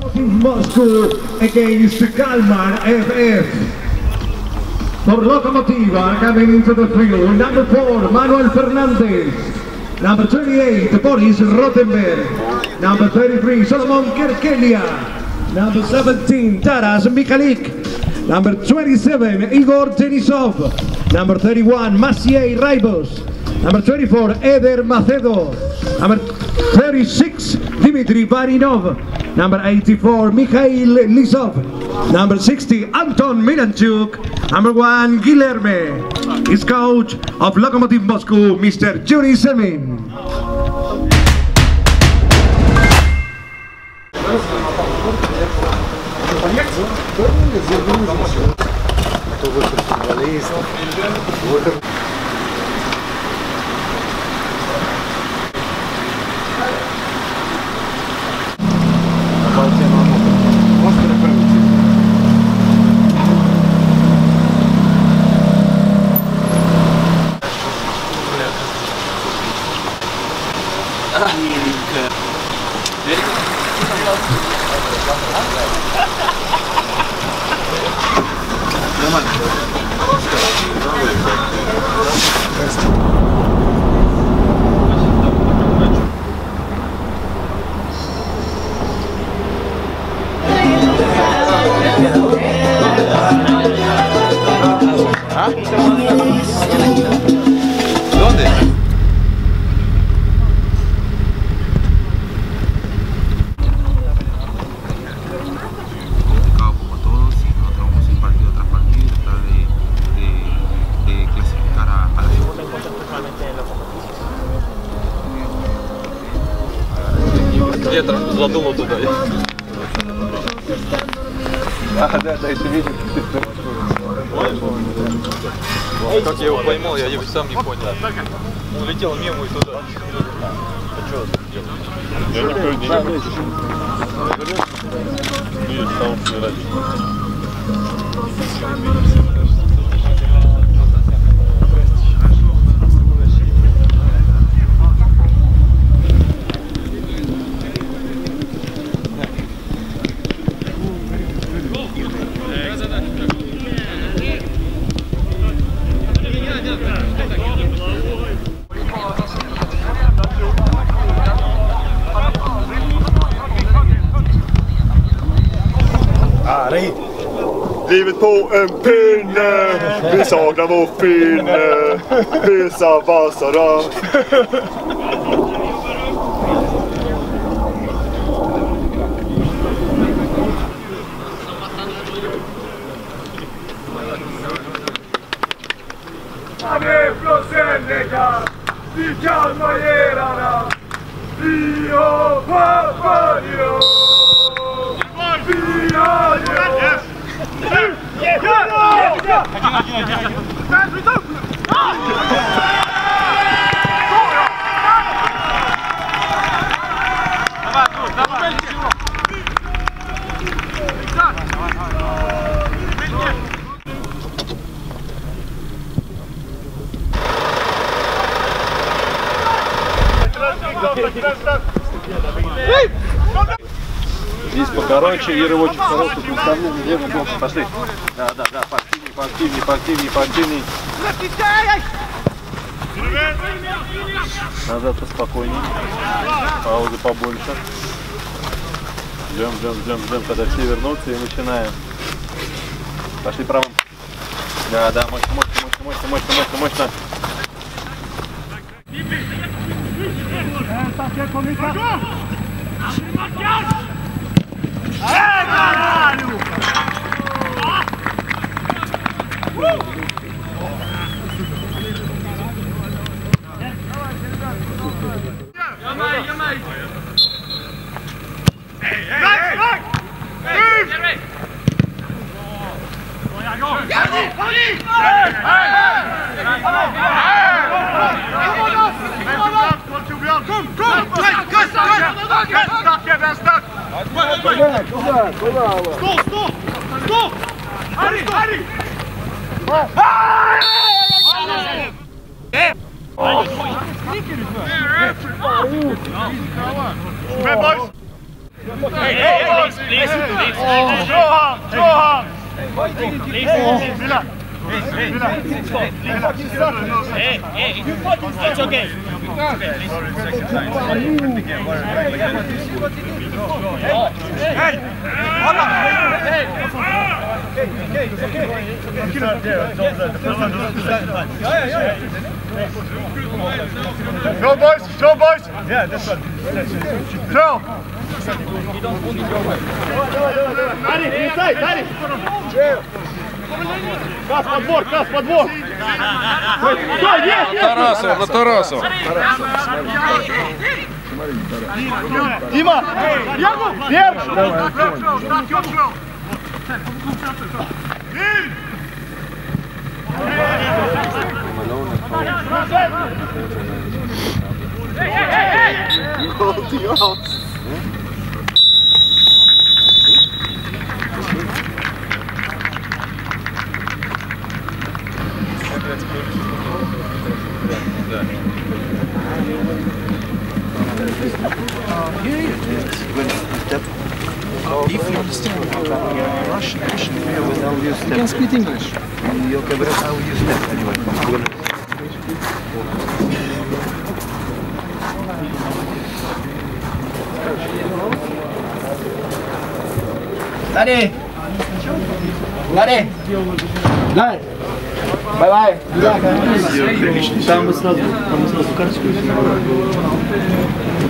Lokomotiv Moscow against Kalmar FF. For Lokomotiva coming into the field, number 4, Manuel Fernandez. Number 28, Boris Rothenberg. Number 33, Solomon Kerkelia. Number 17, Taras Mikhalik. Number 27, Igor Denisov. Number 31, Maciej Rybos. Number 24, Eder Macedo. Number 36, Dmitry Varinov. Number 84, Mikhail Lisov. Number 60, Anton Miranchuk. Number 1, Guilherme. Is coach of Lokomotiv Moscow, Mr. Yuri Semin. ¿Dónde? Como todos, y nosotros vamos a ir partido tras partido y tratar de clasificar a la segunda. Ветром задуло туда. Да, еще видишь. Как я его поймал, я его сам не понял. Он улетел мимо и туда. А что делать? Я не понял. Видишь, там все. Livet på en pinne, vi saknar vår pinne, visa Vasara. Ave Flossellega, vi Kalmarierarna, vi har Papadio, vi har ju. Здесь покороче и рывочек хороший, представление, левый бок, пошли. Да, поактивней. Назад поспокойней, паузы побольше. Ждем, когда все вернутся и начинаем. Пошли правым. Да, мощно. Stå! Harry! It's okay. Go boys, go boys. Yeah, that's one. Go. Дари, inside, Дари. Газ, подбор, газ, подбор. Тарасов, на Тарасов. Дима, вверх. If you understand Russian, you can speak English. You can use step anyway. Daddy! Daddy! Дай! Бай-бай! Там мы сразу карточку.